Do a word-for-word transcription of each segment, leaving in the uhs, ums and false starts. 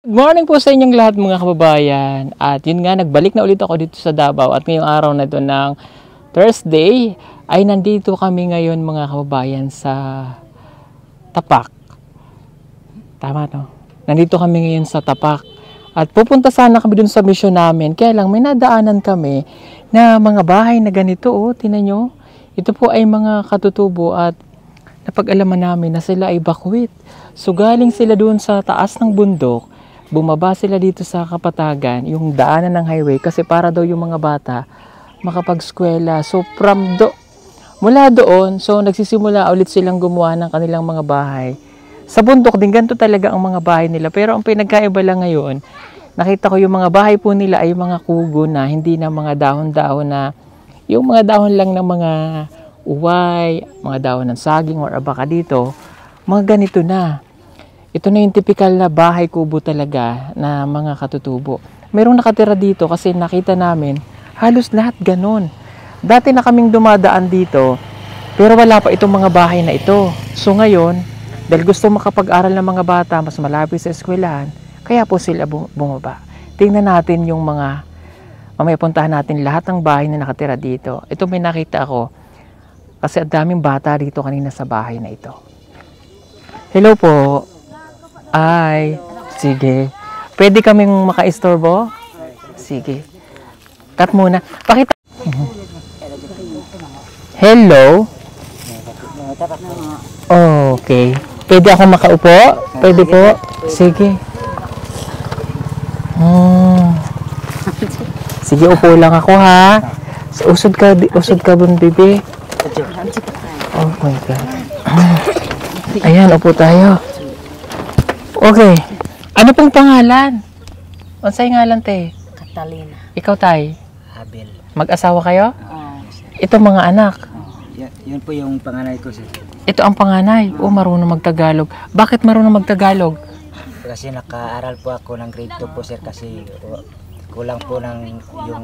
Good morning po sa inyong lahat mga kababayan. At yun nga, nagbalik na ulit ako dito sa Davao. At ngayong araw na ito ng Thursday, ay nandito kami ngayon mga kababayan sa Tapak. Tama no? Nandito kami ngayon sa Tapak. At pupunta sana kami dun sa mission namin. Kaya lang may nadaanan kami na mga bahay na ganito. Oh, tinan nyo. Ito po ay mga katutubo at napag-alaman namin na sila ay bakwit. So galing sila doon sa taas ng bundok. Bumaba sila dito sa Kapatagan, yung daanan ng highway, kasi para daw yung mga bata makapag-skwela. So from do, mula doon, so nagsisimula ulit silang gumawa ng kanilang mga bahay. Sa bundok din, ganito talaga ang mga bahay nila. Pero ang pinagkaiba lang ngayon, nakita ko yung mga bahay po nila ay mga kugo na, hindi na mga dahon-dahon na, yung mga dahon lang ng mga uway, mga dahon ng saging or abaka dito, mga ganito na. Ito na yung typical na bahay kubo talaga na mga katutubo. Merong nakatira dito kasi nakita namin halos lahat ganon. Dati na kaming dumadaan dito pero wala pa itong mga bahay na ito. So ngayon, dahil gusto makapag-aral ng mga bata mas malapit sa eskwelahan, kaya po sila bumaba. Tingnan natin yung mga, mamaya puntahan natin lahat ng bahay na nakatira dito. Ito may nakita ako kasi ang daming bata dito kanina sa bahay na ito. Hello po. Ay, sige. Pwede kaming maka-istorbo? Sige. Cut muna. Pakita. Hello? Okay. Pwede ako makaupo? Pwede po? Sige. Hmm. Sige, upo lang ako ha. Usod ka, usod ka bun, bibi. Oh my God. Ayan, upo tayo. Okay. Ano pong pangalan? Unsay ngalan te? Catalina. Ikaw tay? Abel. Mag-asawa kayo? Oo, sir. Ito mga anak. Oh, yan, yun po yung panganay ko, sir. Ito ang panganay. Oh, marunong magtagalog. Bakit marunong magtagalog? Kasi nakaaral po ako ng grade two po, sir, kasi uh, kulang po ng yung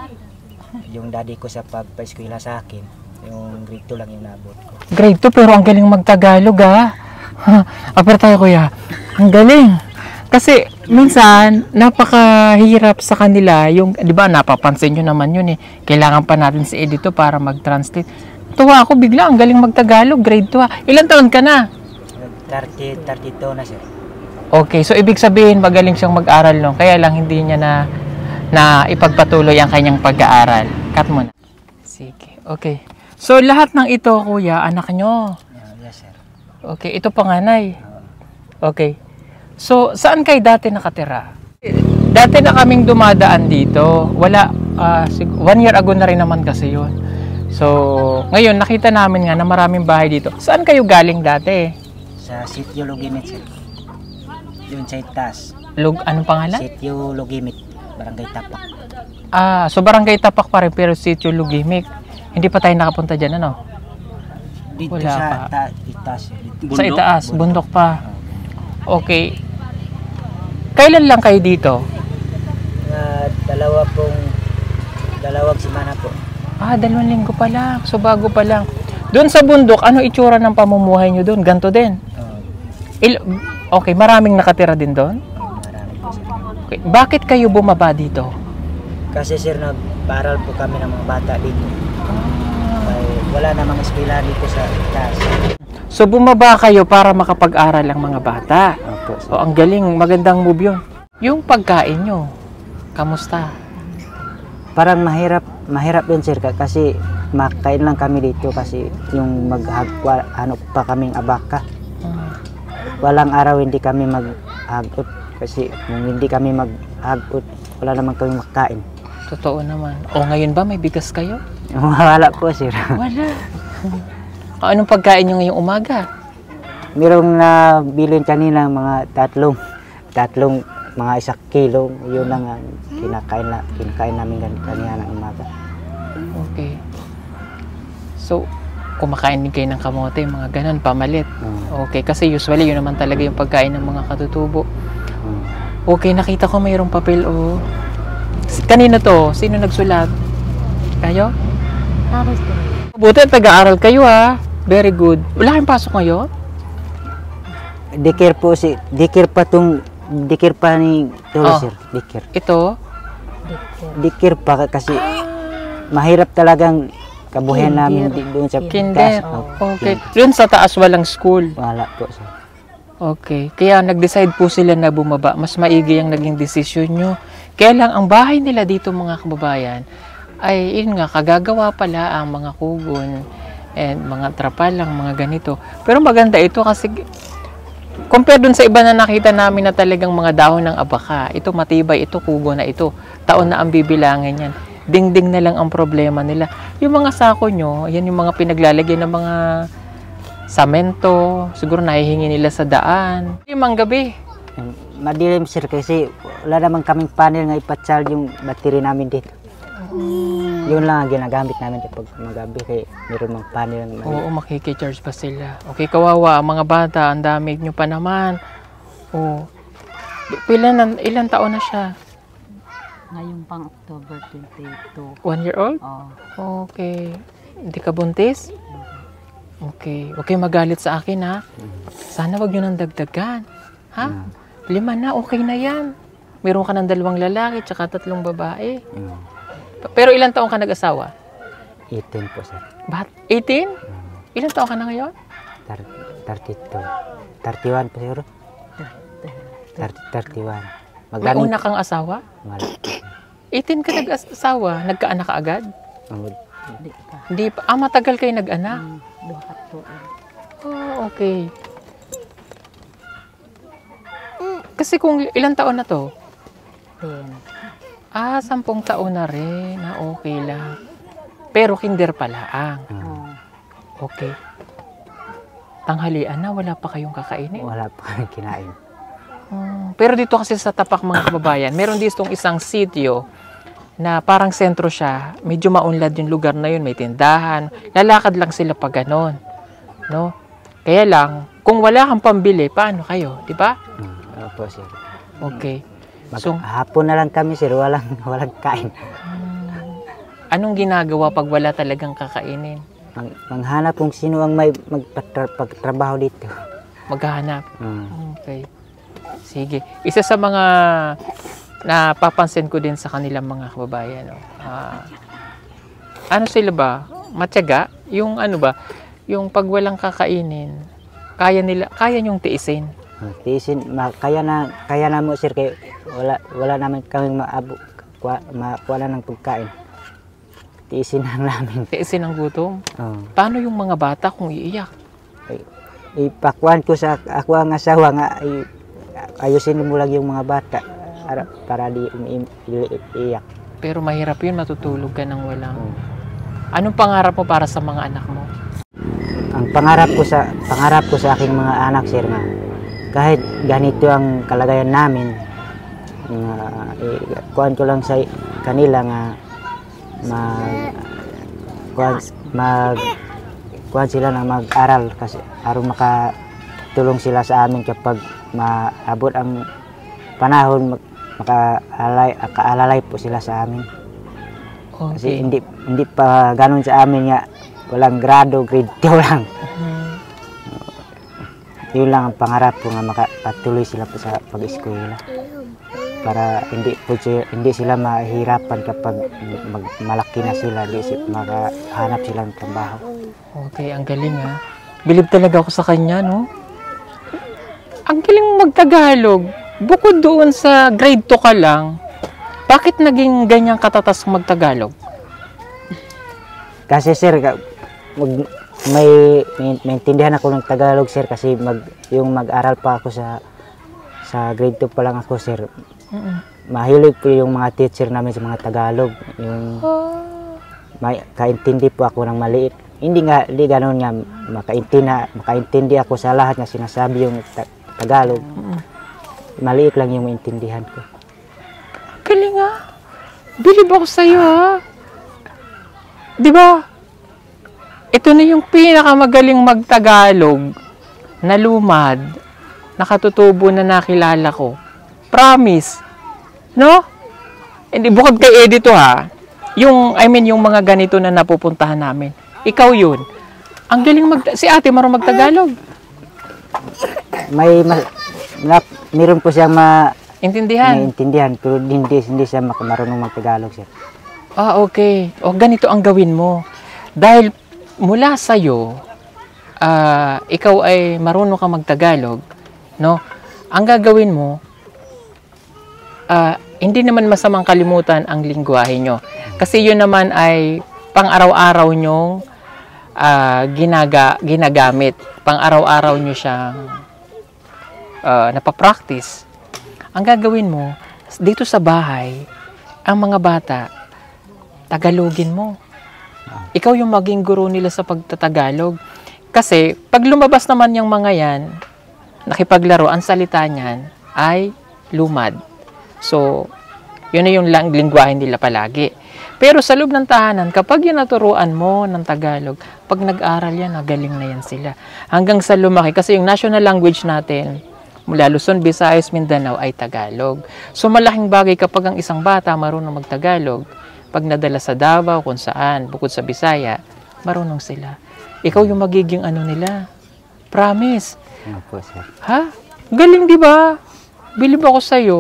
yung daddy ko sa pagpa-eskwela sa akin. Yung grade two lang yung nabot ko. Grade two pero ang galing magtagalog ah. Apar tayo kuya. Ang galing. Kasi minsan napakahirap sa kanila yung, 'di ba, napapansin niyo naman 'yun eh. Kailangan pa natin si Edito para mag-translate. Tuwa ako bigla, ang galing magtagalog, grade two ah. Ilan taon ka na? thirty, thirty-two na, sir. Okay, so ibig sabihin magaling siyang mag-aral no. Kaya lang hindi niya na na ipagpatuloy ang kanyang pag-aaral. Cut mo na. Sige. Okay. So lahat ng ito kuya, anak nyo. Uh, yes, sir. Okay, ito panganay. Okay. So, saan kayo dati nakatira? Dati na kaming dumadaan dito. Wala, uh, one year ago na rin naman kasi yun. So, ngayon nakita namin nga na maraming bahay dito. Saan kayo galing dati? Sa Sitio Lugimit, sir. Yun sa itaas. Lug, anong pangalan? Sitio Lugimit, Barangay Tapak. Ah, so Barangay Tapak pa rin pero Sitio Lugimik. Hindi pa tayo nakapunta dyan, ano? Dito Wala sa pa. ta itaas. Dito. Sa itaas, bundok pa. Okay. Kailan lang kayo dito? Uh, dalawa pong dalawang semana po. Ah, dalawang linggo pa lang. So bago pa lang. Doon sa bundok, ano itsura ng pamumuhay nyo doon? Ganto din? Uh, Il okay, maraming nakatira din doon? marami po, sir. Okay. Bakit kayo bumaba dito? Kasi, sir, nag-aral po kami ng mga bata dito. Ay, wala namang eskwela dito sa itaas. So bumaba kayo para makapag-aral ang mga bata. Opo, sir. O ang galing, magandang move yun. Yung pagkain nyo, kamusta? Parang mahirap, mahirap yun, sir, kasi makain lang kami dito kasi yung maghagwa, ano pa kaming abaka. Hmm. Walang araw hindi kami maghagot kasi kung hindi kami maghagot, wala naman kami makain. Totoo naman. O ngayon ba may bigas kayo? Wala po, sir. Wala. O, anong pagkain nyo ngayong umaga? Merong nabilin kanina mga tatlong, tatlong mga isang kilo, yun lang ang kinakain, na, kinakain namin kanina ng umaga. Okay. So, kumakain din kayo ng kamote, mga ganun, pamalit. Hmm. Okay, kasi usually yun naman talaga yung pagkain ng mga katutubo. Hmm. Okay, nakita ko mayroong papel, oh. Kanino to? Sino nagsulat? Kayo? Tapos po. Buti, taga-aral kayo ha. Very good. Wala kayong pasok ngayon? Dikir po si, dikir pa tong dikir pa ni tulo Oh. sir, dikir. Ito? Dikir pa kasi mahirap talagang kabuhayan namin di doon sa Kinder. taas. Oh, Okay. Doon sa taas walang school. wala po sir. Okay. Kaya nag-decide po sila na bumaba. Mas maigi ang naging desisyon nyo. Kaya lang, ang bahay nila dito mga kababayan, ay yun nga, kagagawa pala ang mga kugon and mga trapalang, mga ganito. Pero maganda ito kasi compare dun sa iba na nakita namin na talagang mga dahon ng abaka, ito matibay, ito kugo na ito. Taon na ang bibilangin yan. Dingding na lang ang problema nila. Yung mga sako nyo, yan yung mga pinaglalagyan ng mga samento, siguro nahihingi nila sa daan. Limang gabi. Madilim sir kasi wala naman kaming panel nga ipatsal yung battery namin dito. Yun lang ang ginagamit namin kapag magabi kay meron mang panel ng Oo, makikicharge pa sila. Okay, kawawa, ang mga bata, ang dami nyo pa naman. Oo. Ilan, ilan taon na siya? Ngayon pang October twenty-two. One year old? Oh. Okay. Hindi ka buntis? Okay. Huwag kayong magalit sa akin, ha? Sana wag nyo nang dagdagan. Ha? Lima na, okay na yan. Meron ka ng dalawang lalaki tsaka tatlong babae. Mm. Pero ilang taon ka nag-asawa? eighteen po sir. Bat? eighteen? Ilang taon ka na ngayon? thirty-two. thirty-one po siguro. thirty, thirty-one. May Magdaming una kang asawa? wala. eighteen ka nag-asawa? Nagkaanak ka agad? Ang- Di pa. Hindi pa. Ah, matagal kayo nag-anak? Hmm, duha ka tuig. Oh, okay. Kasi kung ilang taon na to? Ten. Ah, sampung taon na rin. Ah, okay lang. Pero kinder pala ang. Oh. Okay. Tanghalian na, wala pa kayong kakainin. Wala pa kami kinain. Hmm, Pero dito kasi sa Tapak mga kababayan, meron ditong isang sitio na parang sentro siya. Medyo maunlad yung lugar na yun, may tindahan. Lalakad lang sila pag ganon. No? Kaya lang, kung wala kang pambili, paano kayo? Di ba? Hmm. Opo sir. Okay. Mag- So, hapon na lang kami sir, walang walang kain. anong ginagawa pag wala talagang kakainin? Mang, manghanap kung sino ang may magpagtrabaho dito. Maghahanap. Hmm. Okay. Sige. Isa sa mga napapansin ko din sa kanilang mga kababayan. No? Ah, ano sila ba? Matyaga? Yung ano ba? Yung pag walang kakainin, kaya nila, kaya nyong tiisin. Ah, tiisin, ma, kaya na kaya na mo sir kay wala wala naman kaming maabo kuha makuha na ng pagkain. Tiisin lang namin. Tiisin ang gutom. Oh. Paano yung mga bata kung iiyak? Ipakuan ko sa ako ang asawa nga i, ayusin mo lang yung mga bata para, para di umi- i- iiyak. Pero mahirap yun, matutulog ka ng walang. Oh. Anong pangarap mo para sa mga anak mo? Ang pangarap ko sa pangarap ko sa aking mga anak sir nga kahit ganito ang kalagayan namin nga uh, kuan ko lang sa kanila nga mag kuan mag kuan sila na mag-aral kasi aron makatulong sila sa amin kapag maabot ang panahon makaalalay kaalalay po sila sa amin. Kasi Okay. hindi hindi pa ganun sa amin nga walang grado, grade two lang. Mhm. Yun lang ang pangarap ko nga makapatuloy sila po sa pag-eskwela. Para hindi po sila, hindi sila mahirapan kapag mag, malaki na sila, di si, makahanap sila ng trabaho. Okay, ang galing ha. Bilib talaga ako sa kanya, no? Ang galing magtagalog. Bukod doon sa grade two ka lang, bakit naging ganyang katatas magtagalog? Kasi sir, ka- mag, may, may maintindihan ako ng Tagalog sir kasi mag, yung mag-aral pa ako sa sa grade two pa lang ako sir. Mm-mm. Mahilig po yung mga teacher namin sa mga Tagalog. Yung may kaintindi po ako ng maliit. Hindi nga, hindi ganoon nga makaintindi, makaintindi ako sa lahat na sinasabi yung ta- Tagalog. Mm-mm. Maliit lang yung maintindihan ko. Galing ha. Bilib ako sa'yo ha. Di ba? Ito na yung pinakamagaling magtagalog na lumad, nakatutubo na nakilala ko. Promise. No? Hindi, bukod kay Eddie to ha. Yung, I mean, yung mga ganito na napupuntahan namin. Ikaw yun. Ang galing mag... Si ate marunong magtagalog. May ma- na, meron po siyang Intindihan? maintindihan, pero hindi, hindi siya mak- marunong mag-Tagalog, sir. Ah, okay. O, ganito ang gawin mo. Dahil mula sa'yo, ah, ikaw ay marunong ka mag-Tagalog, no? Ang gagawin mo, ah, hindi naman masamang kalimutan ang lingwahe nyo. Kasi yun naman ay pang-araw-araw nyong ah, ginaga, ginagamit. Pang-araw-araw nyo siyang uh, napapractice. Ang gagawin mo, dito sa bahay, ang mga bata, Tagalogin mo. Ikaw yung maging guro nila sa pagtatagalog. Kasi, pag lumabas naman yung mga yan, nakipaglaro, ang salita niyan ay lumad. So, yun na yung lang, lingwahe nila palagi. Pero sa loob ng tahanan, kapag yun naturuan mo ng Tagalog, pag nag-aral yan, nagaling na yan sila. Hanggang sa lumaki. Kasi yung national language natin, mula Luzon, Visayas, Mindanao ay Tagalog. So malaking bagay kapag ang isang bata marunong mag-Tagalog, pag nadala sa Davao, kung saan, bukod sa Bisaya, marunong sila. Ikaw yung magiging ano nila. Promise. Ano po, sir? Ha? Galing, di ba? Bilib ako sa'yo.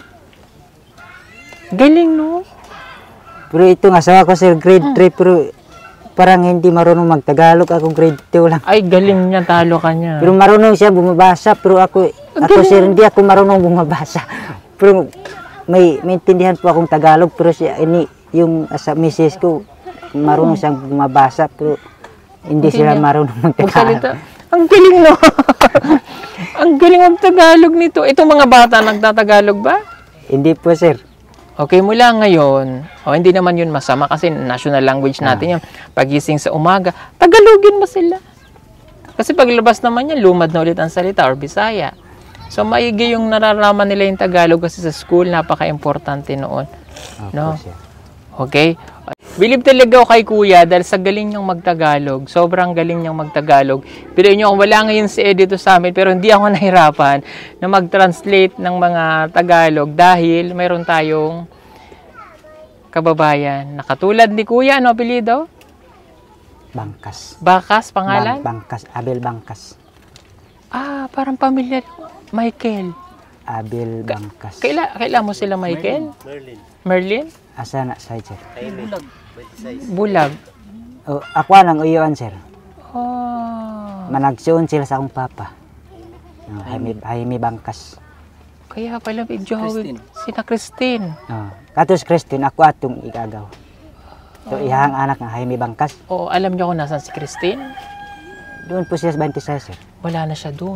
Galing, no? Pero itong asawa ko, sir, grade three, pero parang hindi marunong mag-Tagalog. Ako grade two lang. Ay, galing niya. Talo ka niya. Pero marunong siya bumabasa, pero ako, ako sir, hindi ako marunong bumabasa. Pero may maintindihan po akong Tagalog, pero siya, ini, yung asa misis ko, marunong siyang bumabasa, pero hindi sila marunong mag-Tagalog. Magsalita. Ang galing, no? Ang galing mag-Tagalog nito. Itong mga bata, nagtatagalog ba? Hindi po, sir. Okay, mula ngayon, o hindi naman yun masama kasi national language natin yun. Pagising sa umaga, Tagalogin mo sila. Kasi paglabas naman yan, lumad na ulit ang salita or Bisaya. So, maigi yung nararaman nila yung Tagalog kasi sa school, napaka-importante noon. No? Okay? Bilib talaga ako kay Kuya dahil sa galing niyang magtagalog. Sobrang galing niyang magtagalog. Pero inyo, wala ngayon si Ed dito sa amin, pero hindi ako nahirapan na mag-translate ng mga Tagalog dahil mayroon tayong kababayan na katulad ni Kuya. Ano apelyido? Bangkas. Bakas, pangalan? Bang, Bangkas. Abel Bangkas. Ah, parang pamilyar. Michael. Abel Bangkas. Kaila, kaila mo sila, Michael? Merlin. Merlin? Asa na, sir? Ay, bulag. twenty-six. Bulag. O, ako nang uyuan, sir. Oh. Managsuon sila sa akong papa. No, Jaime, Jaime Bangkas. Kaya pala medyo Christine. sina Christine. Oh. Katos Christine, ako atong igagaw. So, ihang anak ng Jaime Bangkas. O, alam niyo kung nasan si Christine? Doon po siya sa twenty-six, sir. Wala na siya doon.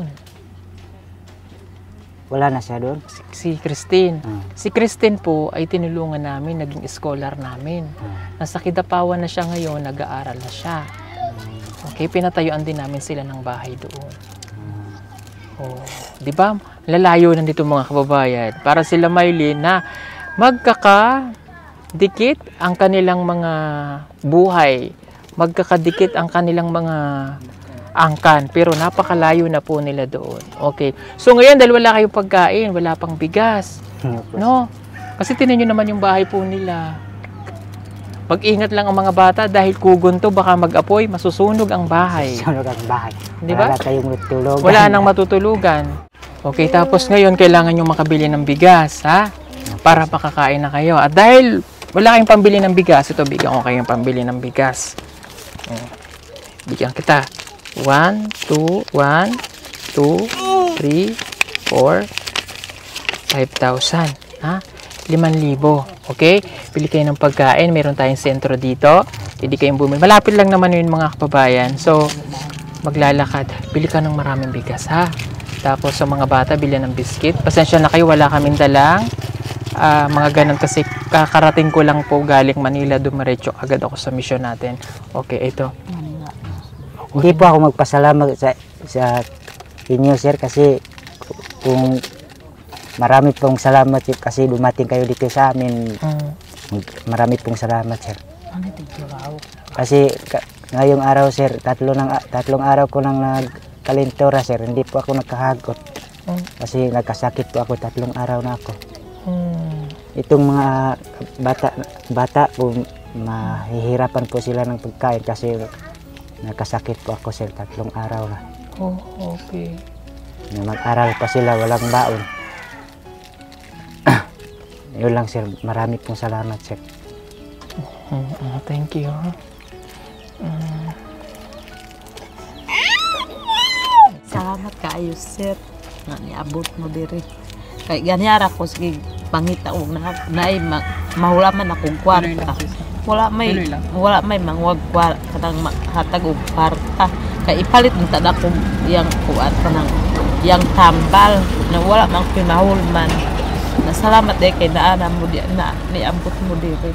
Wala na siya doon. Si, si Christine. Hmm. Si Christine po ay tinulungan namin, naging scholar namin. Hmm. Nasa Kidapawan na siya ngayon, nag-aaral na siya. Okay, pinatayuan din namin sila ng bahay doon. Oh, 'di ba? Lalayo na dito mga kababayan para sila Maylin na magkakadikit ang kanilang mga buhay. Magkakadikit ang kanilang mga angkan, pero napakalayo na po nila doon. Okay. So ngayon dahil wala kayong pagkain, wala pang bigas. No? Kasi tinan nyo naman yung bahay po nila. Mag-ingat lang ang mga bata dahil kugon to, baka mag-apoy, masusunog ang bahay. Sunog ang bahay. Di ba? Wala tayong matulugan. Wala nang matutulugan. Okay, tapos ngayon kailangan nyo makabili ng bigas, ha? Para makakain na kayo. At dahil wala kayong pambili ng bigas, ito bigyan ko kayong pambili ng bigas. Bigyan kita. one, two, one, two, three, four, five thousand. Ha? limang libo. Okay? Pili kayo ng pagkain. Meron tayong sentro dito. Pwede kayong bumili. Malapit lang naman yun mga kababayan. So, maglalakad. Bili ka ng maraming bigas, ha? Tapos sa mga bata, bili ng biskit. Pasensya na kayo, wala kaming dalang. Uh, mga ganun kasi kakarating ko lang po galing Manila. Dumiretso agad ako sa mission natin. Okay, ito. Hindi po ako magpasalamat sa, sa inyo, sir, kasi kung marami pong salamat sir, kasi dumating kayo dito sa amin. Mm. Marami pong salamat, sir. Kasi ka, ngayong araw, sir, tatlo ng, tatlong araw ko nang nagkalintura, sir. Hindi po ako nagkahagot. Mm. Kasi nagkasakit po ako, tatlong araw na ako. Mm. Itong mga bata, bata po, mahihirapan po sila ng pagkain kasi nagkasakit po ako, sir, tatlong araw na. Oh, okay. na mag-aral pa sila, walang baon. Yun lang sir, marami pong salamat sir. Mm, mm, thank you. Mm. Salamat kaayo, sir. Nga niabot mo diri. Kay ganyara ko sige pangita og na naay ma, mahulaman akong kwarta. Wala may wala may mangwag kwa kadang hatag og kwarta. Kay ipalit unta na ko yang kuat kanang yang tambal na wala mang pinahulman. Nasalamat day kay naana mo di na niabot mo diri.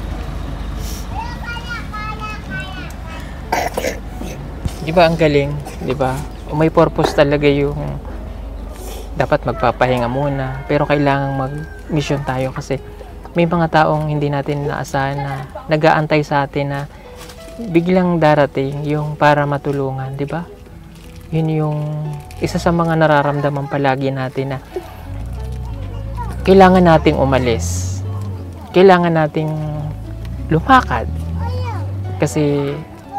Di ba ang galing? Di ba? May purpose talaga yung dapat magpapahinga muna. Pero kailangan mag-mission tayo kasi may mga taong hindi natin naasahan na nag-aantay sa atin na biglang darating yung para matulungan. Di ba? Yun yung isa sa mga nararamdaman palagi natin na kailangan nating umalis. Kailangan nating lumakad. Kasi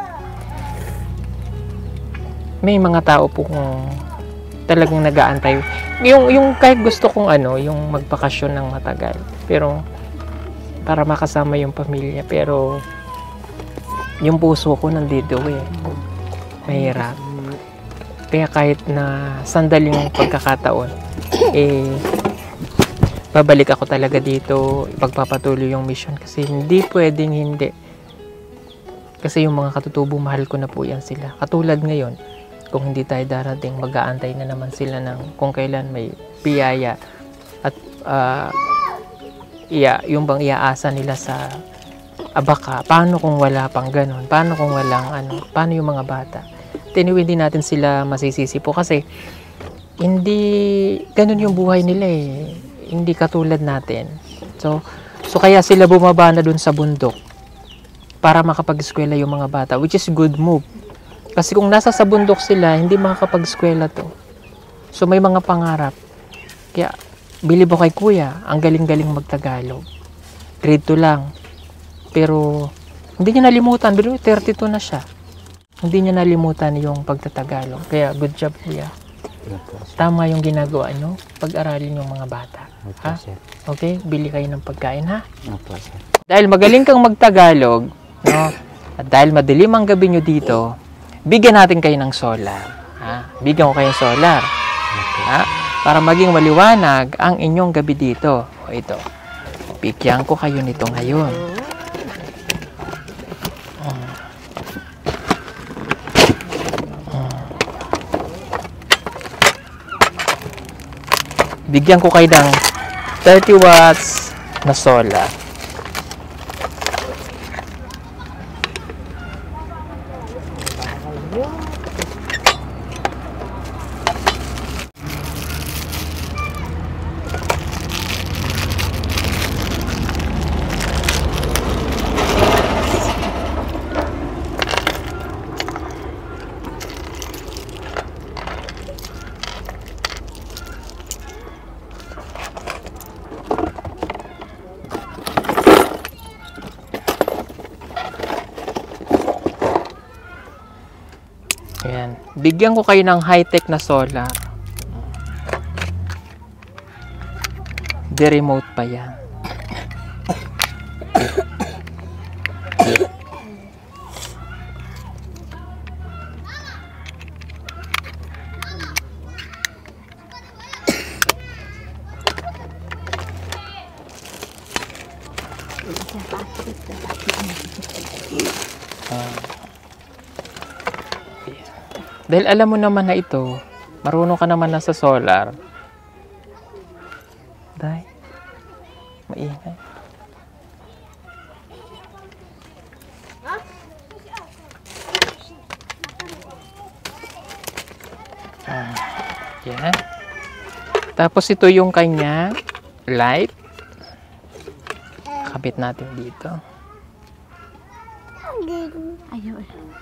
may mga tao po kung talagang nag-aantay. Yung, yung kahit gusto kong ano, yung magbakasyon ng matagal. Pero para makasama yung pamilya. Pero yung puso ko nandito eh. Mahirap. Kaya kahit na sandaling pagkakataon, eh, babalik ako talaga dito, ipagpapatuloy yung mission kasi hindi pwedeng hindi. Kasi yung mga katutubo, mahal ko na po yan sila. Katulad ngayon, kung hindi tayo darating, mag-aantay na naman sila ng kung kailan may biyaya at uh, iya, yung bang iaasa nila sa abaka. Paano kung wala pang ganun? Paano kung walang ano? Paano yung mga bata? Anyway, hindi natin sila masisisi po kasi hindi ganun yung buhay nila eh. Hindi katulad natin. So, so kaya sila bumaba na dun sa bundok para makapag-eskwela yung mga bata, which is good move. Kasi kung nasa sa bundok sila, hindi makakapag-eskwela to. So may mga pangarap. Kaya, bilib ako kay kuya, ang galing-galing magtagalog. Grade two lang. Pero, hindi niya nalimutan. Pero thirty-two na siya. Hindi niya nalimutan yung pagtatagalog. Kaya, good job kuya. Tama yung ginagawa nyo. Pag-aralin yung mga bata. Okay, Ha? sir. Okay? Bili kayo ng pagkain, ha? Opo, sir. Dahil magaling kang magtagalog, no? At dahil madilim ang gabi nyo dito, bigyan natin kayo ng solar. Ha? Bigyan ko kayo ng solar. Ha? Para maging maliwanag ang inyong gabi dito. O ito. Bigyan ko kayo nito ngayon. Hmm. Hmm. Bigyan ko kayo ng thirty watts na solar. Ayan. Bigyan ko kayo ng high-tech na solar. De-remote pa yan. Ah. Dahil alam mo naman na ito, marunong ka naman na sa solar. Dahil, maingay. Ah, yan. Tapos ito yung kanya light. Kapit natin dito. Ayo.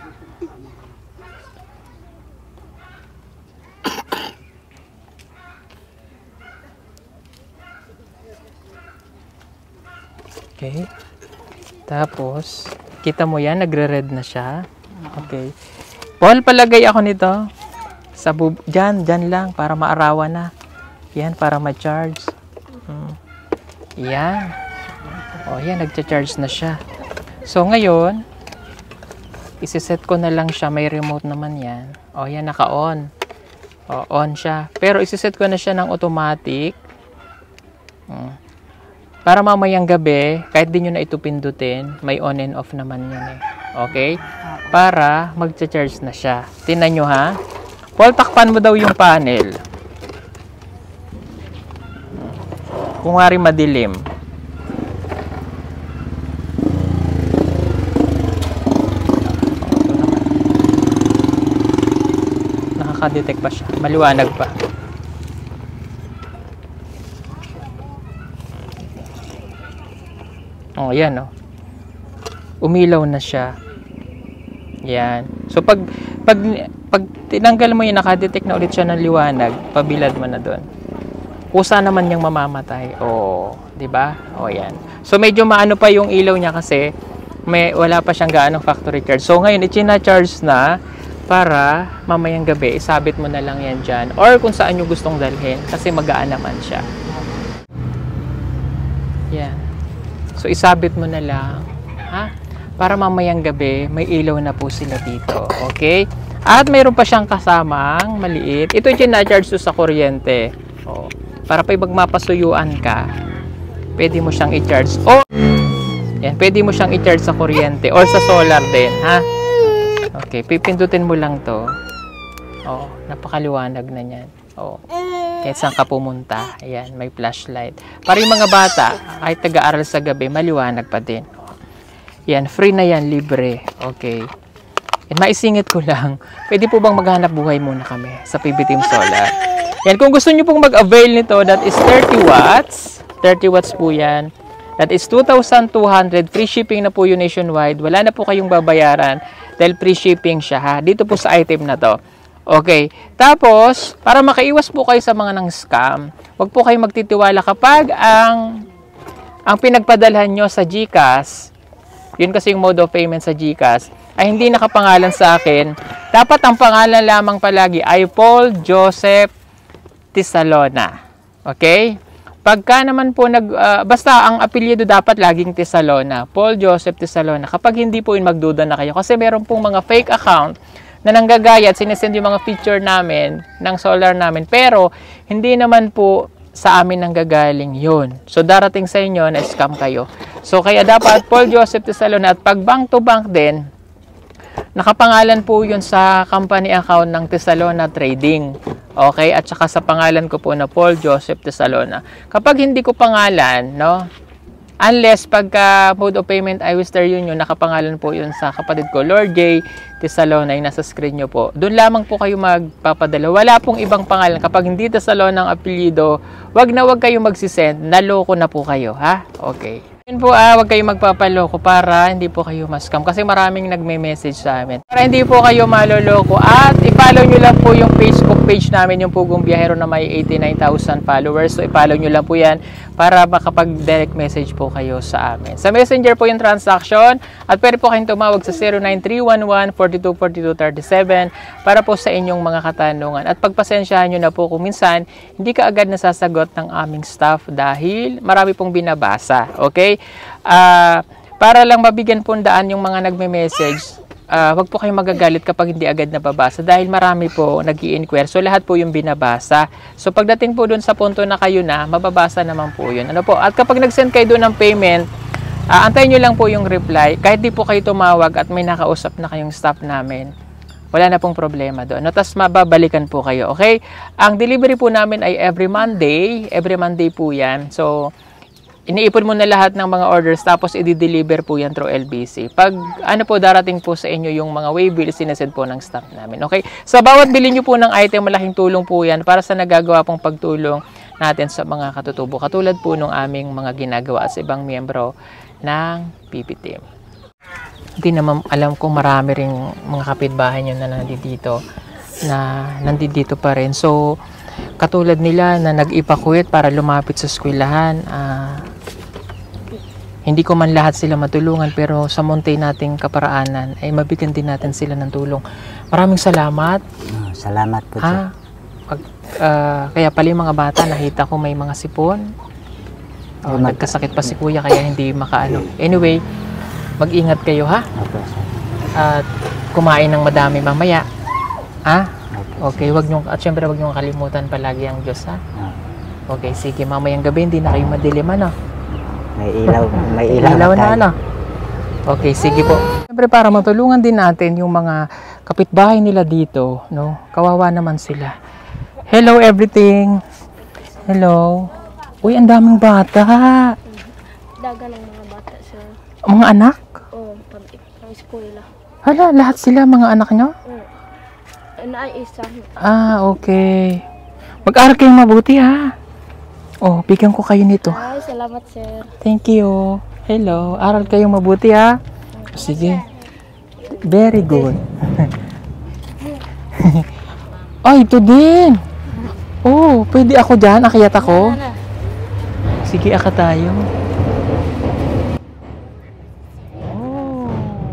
Okay. Tapos, kita mo yan, nagre-red na siya. Okay. Paul, palagay ako nito. Sa bub dyan, dyan lang para maarawan na. Yan, para ma-charge. Hmm. Yan. O, yan, nagcha-charge na siya. So, ngayon, isiset ko na lang siya. May remote naman yan. O, yan, naka-on. O, on siya. Pero, isiset ko na siya ng automatic. Hmm. Para mamayang gabi, kahit di nyo na ito pindutin, may on and off naman yan eh. Okay? Para magcha-charge na siya. Tingnan nyo ha. Paul, takpan mo daw yung panel. Kung nga rin madilim. Nakaka-detect pa siya. Maliwanag pa. Oh, yan oh. Umilaw na siya. Yan. So pag pag pag tinanggal mo 'yung naka-detect na ulit siya ng liwanag, pabilad mo na doon. Kusa naman niyang mamamatay. Oh, 'di ba? Oh, yan. So medyo maano pa 'yung ilaw niya kasi may wala pa siyang gaanong factory charge. So ngayon i-charge na para mamayang gabi isabit mo na lang 'yan diyan or kung saan niyo gustong dalhin kasi magaan naman siya. Yan. So isabit mo na lang, ha? Para mamayang gabi may ilaw na po sila dito. Okay? At mayroon pa siyang kasamang maliit. Ito yung na-charge sa kuryente. Oh. Para pag magmapasuyuan ka, pwede mo siyang i-charge. O, yan, pwede mo siyang i-charge sa kuryente or sa solar din, ha? Okay, pipindutin mo lang to. Oh, napakaliwanag na niyan. Oh. Kahit saan ka pumunta, ayan, may flashlight. Para yung mga bata, kahit taga-aral sa gabi, maliwanag pa din. Yan, free na yan, libre. Okay. And maisingit ko lang, pwede po bang maghanap buhay muna kami sa P B Team Solar? Yan, kung gusto nyo pong mag-avail nito, that is thirty watts. thirty watts po yan. That is two thousand two hundred. Free shipping na po yun nationwide. Wala na po kayong babayaran dahil free shipping siya, ha? Dito po sa item na to. Okay. Tapos, para makaiwas po kayo sa mga nang scam, huwag po kayo magtitiwala kapag ang ang pinagpadalhan nyo sa GCash, yun kasi yung mode of payment sa GCash, ay hindi nakapangalan sa akin. Dapat ang pangalan lamang palagi ay Paul Joseph Tisalona. Okay? Pagka naman po nag uh, basta ang apelyido dapat laging Tisalona, Paul Joseph Tisalona. Kapag hindi po yun, magduda na kayo kasi meron pong mga fake account na nanggagaya at sinesend yung mga feature namin ng solar namin, pero hindi naman po sa amin nanggagaling yun. So darating sa inyo na scam kayo. So kaya dapat Paul Joseph Tisalona, at pag bank to bank din, nakapangalan po yun sa company account ng Tisalona Trading. Okay? At saka sa pangalan ko po na Paul Joseph Tisalona. Kapag hindi ko pangalan, no? Unless pagka mode of payment ay Western Union, nakapangalan po yun sa kapatid ko, Lord J. Tisalona, yung nasa screen nyo po. Doon lamang po kayo magpapadala. Wala pong ibang pangalan. Kapag hindi Tisalona ang apelyido, wag na wag kayo magsisend. Naloko na po kayo, ha? Okay. Yun po, ah, wag kayong magpapaloko para hindi po kayo ma-scam kasi maraming nagme-message sa amin. Para hindi po kayo maloloko at i-follow nyo lang po yung Facebook page namin, yung Pugong Biyahero na may eighty-nine thousand followers. So i-follow nyo lang po yan para makapag-direct message po kayo sa amin. Sa Messenger po yung transaction at pwede po kayong tumawag sa zero nine three one one, four two four two, three seven para po sa inyong mga katanungan. At pagpasensyahan nyo na po kung minsan hindi ka agad nasasagot ng aming staff dahil marami pong binabasa. Okay? Uh, para lang mabigyan pundaan yung mga nagme-message, uh, wag po kayong magagalit kapag hindi agad nababasa dahil marami po nag-i-inquire. So lahat po yung binabasa. So pagdating po doon sa punto na kayo na, mababasa naman po yun. Ano po? At kapag nag-send kayo doon ng payment, uh, antayin nyo lang po yung reply. Kahit di po kayo tumawag at may nakausap na kayong staff namin, wala na pong problema doon. No, tas mababalikan po kayo. Okay? Ang delivery po namin ay every Monday. Every Monday po yan. So iniipon mo na lahat ng mga orders tapos i-deliver po yan through L B C. Pag ano po darating po sa inyo yung mga waybill, sinasend po ng staff namin. Okay? Sa bawat bili nyo po ng item, malaking tulong po yan para sa nagagawa pong pagtulong natin sa mga katutubo. Katulad po nung aming mga ginagawa sa ibang miyembro ng P B Team. Hindi naman alam kung marami ring mga kapitbahay nyo na nandito na nandito pa rin. So, katulad nila na nag-evacuate para lumapit sa eskwelahan, uh, hindi ko man lahat sila matulungan, pero sa munti nating kaparaanan ay mabigyan din natin sila ng tulong. Maraming salamat. Oh, salamat po, sir. Ha? Pag, ah, kaya pala yung mga bata, nakita ko may mga sipon. Oh, Ay, mag- nagkasakit pa si kuya kaya hindi makaano. Anyway, mag-ingat kayo ha. Opo, sir. At kumain ng madami mamaya. Ha? Opo, Okay, wag niyo at syempre wag niyo kalimutan palagi ang Diyos ha. Ah, Okay, sige, mamayang gabi hindi na kayo madilim ano. may ilaw, may ilaw, Ilaw na na tayo. ano. Okay, sige po. Siyempre para matulungan din natin yung mga kapitbahay nila dito, no? Kawawa naman sila. Hello everything. Hello. Uy, ang daming bata. Daga ng mga bata sa Mga anak? oh, pag pang eskwela. Hala, lahat sila mga anak nyo? Oh. Na isa. Ah, okay. Mag-aral kayong mabuti ha. Oh, bigyan ko kayo nito. Ay, salamat sir. Thank you. Hello. Aral kayong mabuti ha. Sige. Very good. Ay, ito din. Oh, pwede ako dyan. Akyat ako. Sige, aka tayo. Oh.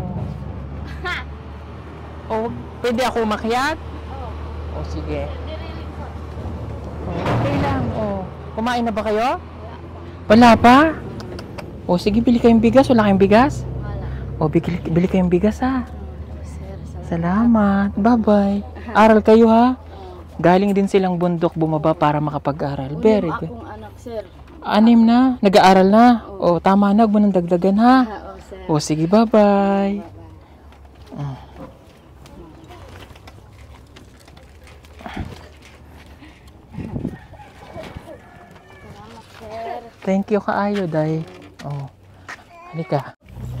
Oh, pwede ako umakyat? Oh, sige. Oh, okay lang. Oh. Kumain na ba kayo? Wala pa? O sige, bili kayong bigas. Wala kayong bigas? Wala. O bili, bili kayong bigas ha. Sir, Salamat. Bye-bye. Aral kayo ha. Galing din silang bundok bumaba para makapag-aral. Very good. akong anak sir. Anim na. Nag-aaral na. O tama na. Huwag mo nang dagdagan ha. Oo sir. O sige, bye-bye. Mm. Thank you kaayo, day. Oh. Halika.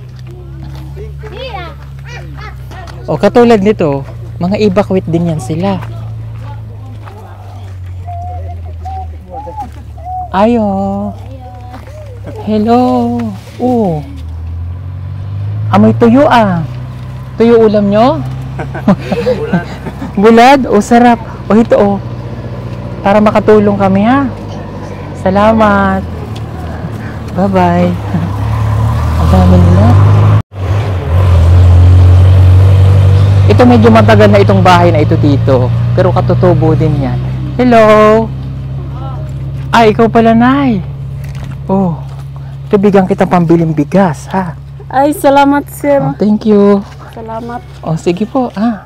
O katulad nito, mga evacuate din yan sila. Ayo. Hello. Oh. Amoy tuyo ah. Tuyo ulam nyo? Bulad. Bulad? O sarap. O ito o. Para makatulong kami ha. Salamat. Bye-bye. Ang dami nila. Ito medyo matagal na itong bahay na ito dito. Pero katutubo din yan. Hello. Ay, ikaw pala, Nay. Oh. Ito bigyan kitang pambiling bigas, ha? Ay, salamat sir. Oh, thank you. Salamat. Oh, sige po, ah.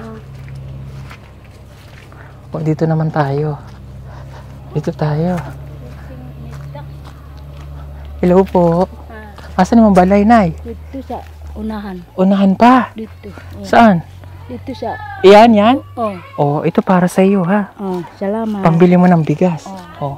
Oh, dito naman tayo. Dito tayo. Hello po. Asan naman balay, Nay? Dito sa unahan. Unahan pa. Dito. Saan? Dito sa Iyan, yan? oh, Oh, ito para sa iyo, ha? oh, salamat. Pambili mo ng bigas. Oh.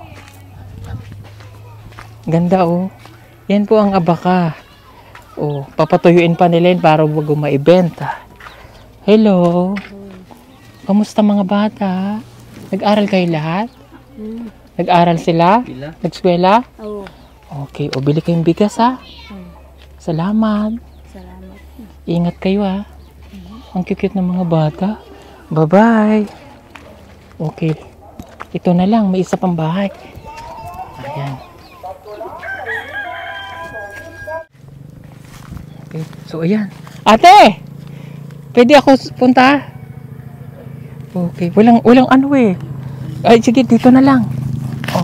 Ganda, oh. Yan po ang abaka. Oh, papatuyuin pa nila yun para wag ma-ibenta. Hello. Kamusta mga bata? Nag-aral kayo lahat? Hmm. Nag-aral sila? Nag-eskwela? Oh, Okay, o bili kayong bigas ha. Salamat. salamat. Ingat kayo ha. Ang cute ng mga bata. Bye-bye. Okay. Ito na lang, may isa pang bahay. Ayan. Okay, so ayan. Ate! Pwede ako punta? Okay, walang, walang ano eh. Ay, sige, dito na lang. Oh.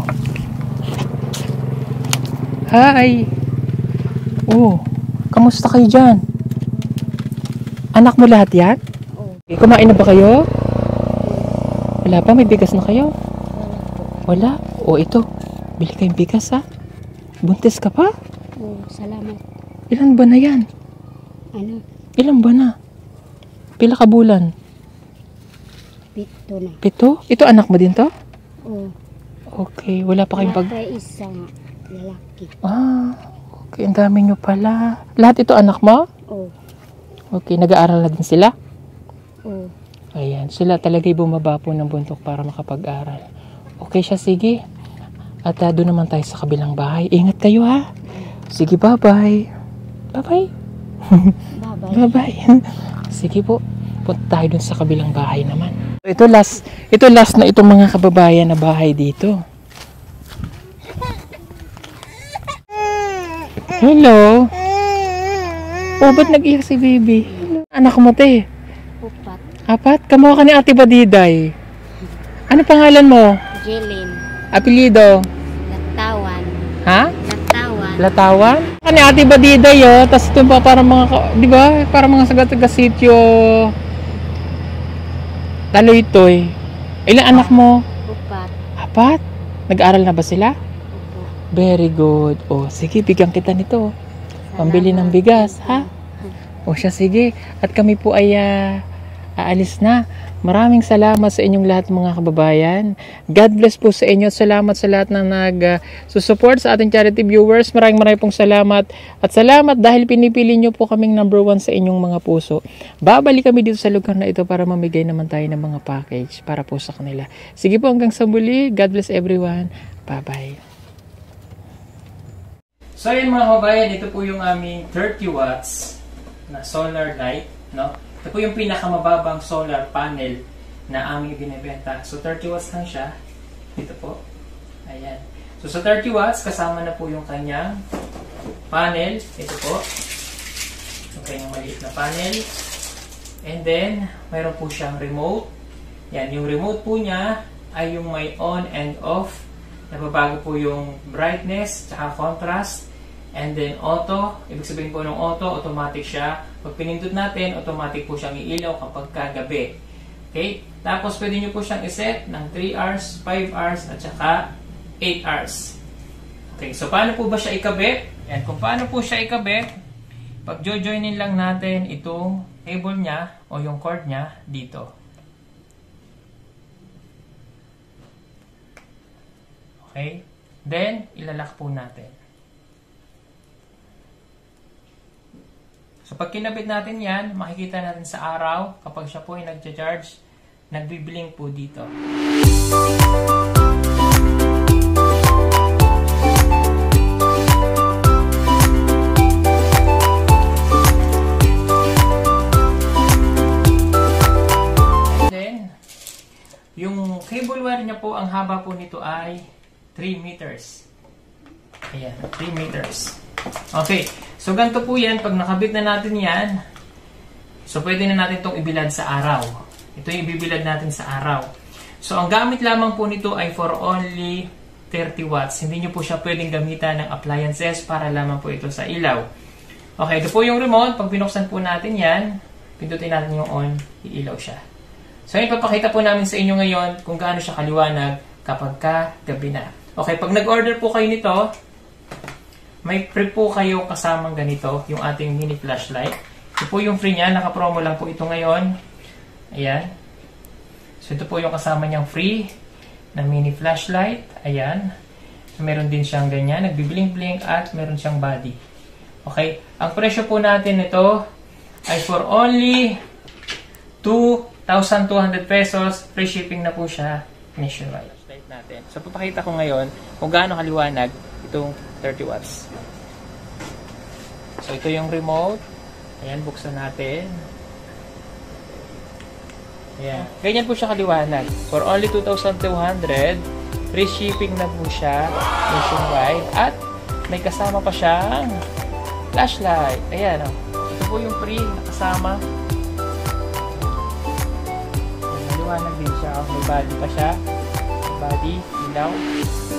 Hi! Oh, kamusta kayo dyan? Anak mo lahat yan? Oh. Okay, kumain na ba kayo? Wala pa? May bigas na kayo? Wala? O ito, bili kayong bigas ha? Buntis ka pa? Oh, salamat. Ilan ba na yan? Ano? Ilan ba na? Pila ka bulan? Pito na. Pito? Ito anak mo din to? Oh, Okay, wala pa kayong pag... kay isang lalaki. Ah, okay, ang dami nyo pala. Lahat ito anak mo? Oh, Okay, nag-aaral na din sila? oh. Ayan, sila talaga'y bumaba po ng bundok para makapag-aral. Okay siya, sige. At uh, doon naman tayo sa kabilang bahay. Ingat kayo ha. Sige, bye-bye. Bye-bye. Bye-bye. Bye-bye. Sige po. Punta tayo dun sa kabilang bahay naman. Ito last, ito last na itong mga kababayan na bahay dito. Hello? Oh, ba't nag-iyak si baby? Anak mo, te? Upat. Apat? Kamukha ka ni Ate Badiday. Ano pangalan mo? Jilin. Apelido? Latawan. Ha? Latawan. Latawan? Ano ni Ate Badiday, oh. Tapos ito pa parang mga, ka- di ba? Parang mga sagat-taga-sityo. Taloy-toy. Ilan anak mo? Upat. Apat? Nag-aaral na ba sila? Upo. Very good. O, sige, bigyan kita nito. Pambili ng bigas, ha? O siya, sige. At kami po ay ah, aalis na. Maraming salamat sa inyong lahat mga kababayan. God bless po sa inyo. Salamat sa lahat na nag-support sa ating charity viewers. Maraming maraming pong salamat. At salamat dahil pinipili nyo po kaming number one sa inyong mga puso. Babalik kami dito sa lugar na ito para mamigay naman tayo ng mga package para po sa kanila. Sige po, hanggang sa muli. God bless everyone. Bye-bye. So yun mga kababayan, ito po yung aming thirty watts na solar light, no? Ito po yung pinakamababang solar panel na aming binibenta. So thirty watts lang siya. Ito po. Ayan. So sa thirty watts, kasama na po yung kanyang panel. Ito po. Yung kanyang maliit na panel. And then, mayroon po siyang remote. Yan, yung remote po niya ay yung may on and off. Nababago po yung brightness, tsaka contrast. And then auto, ibig sabihin po ng auto, automatic siya. Pag pinindot natin, automatic po siyang iilaw kapag kagabi. Okay? Tapos pwede nyo po siyang iset ng three hours, five hours, at saka eight hours. Okay, so paano po ba siya ikabit? Yan, kung paano po siya ikabit, pag jo-joinin lang natin itong cable niya o yung cord niya dito. Okay? Then, ilalak po natin. So, pag kinabit natin yan, makikita natin sa araw, kapag siya po ay nag-charge, nagbiblink po dito. And then, yung cable wire niya po, ang haba po nito ay three meters. Ayan, three meters. Okay, so ganito po yan. Pag nakabit na natin yan, so pwede na natin itong ibilad sa araw. Ito yung ibibilad natin sa araw. So ang gamit lamang po nito ay for only thirty watts. Hindi nyo po siya pwedeng gamitan ng appliances para lamang po ito sa ilaw. Okay, ito po yung remote. Pag binuksan po natin yan, pindutin natin yung on, iilaw siya. So ipapakita po namin sa inyo ngayon kung gaano siya kaliwanag kapag ka gabi na. Okay, pag nag-order po kayo nito, may free po kayo kasamang ganito, yung ating mini flashlight. Ito po yung free niya, naka-promo lang po ito ngayon. Ayan. So ito po yung kasama niyang free na mini flashlight. Ayan. So, meron din siyang ganyan, nagbiblink-blink at meron siyang body. Okay. Ang presyo po natin ito ay for only two thousand two hundred pesos. Free shipping na po siya nationwide. Flashlight natin. So papakita ko ngayon kung gaano kaliwanag itong thirty watts. So ito yung remote. Ayan, buksan natin. Ayan. Ganyan po siya kaliwanag. For only two thousand two hundred, free shipping na po siya nationwide. At may kasama pa siyang flashlight. Ayan, oh. Ito po yung free na kasama. Ayan, maliwanag din siya. Oh. May body pa siya. May body, ilaw.